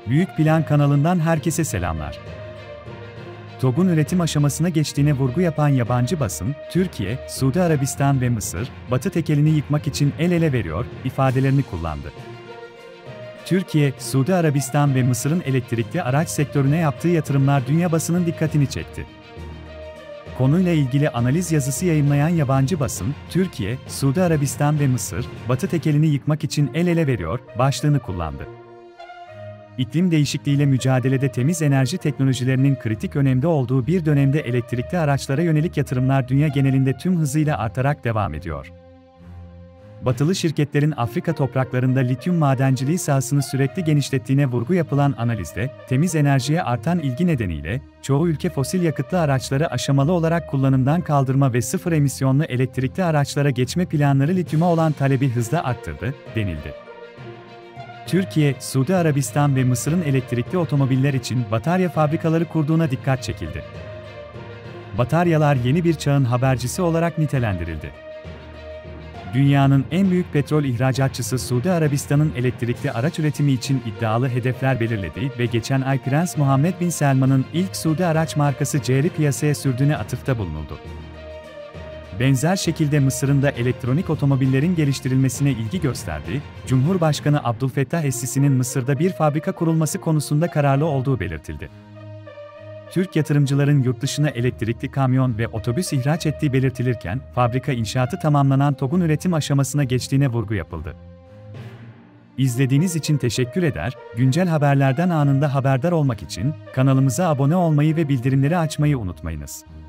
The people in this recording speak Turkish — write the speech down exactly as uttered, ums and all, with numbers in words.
Büyük Plan kanalından herkese selamlar. TOG'un üretim aşamasına geçtiğine vurgu yapan yabancı basın, Türkiye, Suudi Arabistan ve Mısır, Batı tekelini yıkmak için el ele veriyor ifadelerini kullandı. Türkiye, Suudi Arabistan ve Mısır'ın elektrikli araç sektörüne yaptığı yatırımlar dünya basının dikkatini çekti. Konuyla ilgili analiz yazısı yayımlayan yabancı basın, Türkiye, Suudi Arabistan ve Mısır, Batı tekelini yıkmak için el ele veriyor başlığını kullandı. İklim değişikliğiyle mücadelede temiz enerji teknolojilerinin kritik önemde olduğu bir dönemde elektrikli araçlara yönelik yatırımlar dünya genelinde tüm hızıyla artarak devam ediyor. Batılı şirketlerin Afrika topraklarında lityum madenciliği sahasını sürekli genişlettiğine vurgu yapılan analizde, temiz enerjiye artan ilgi nedeniyle, çoğu ülke fosil yakıtlı araçları aşamalı olarak kullanımdan kaldırma ve sıfır emisyonlu elektrikli araçlara geçme planları lityuma olan talebi hızla arttırdı, denildi. Türkiye, Suudi Arabistan ve Mısır'ın elektrikli otomobiller için batarya fabrikaları kurduğuna dikkat çekildi. Bataryalar yeni bir çağın habercisi olarak nitelendirildi. Dünyanın en büyük petrol ihracatçısı Suudi Arabistan'ın elektrikli araç üretimi için iddialı hedefler belirledi ve geçen ay Prens Muhammed Bin Selman'ın ilk Suudi araç markası C R'i piyasaya sürdüğüne atıfta bulunuldu. Benzer şekilde Mısır'ın da elektronik otomobillerin geliştirilmesine ilgi gösterdi, Cumhurbaşkanı Abdülfettah Es-Sisi'nin Mısır'da bir fabrika kurulması konusunda kararlı olduğu belirtildi. Türk yatırımcıların yurt dışına elektrikli kamyon ve otobüs ihraç ettiği belirtilirken, fabrika inşaatı tamamlanan TOG'un üretim aşamasına geçtiğine vurgu yapıldı. İzlediğiniz için teşekkür eder, güncel haberlerden anında haberdar olmak için kanalımıza abone olmayı ve bildirimleri açmayı unutmayınız.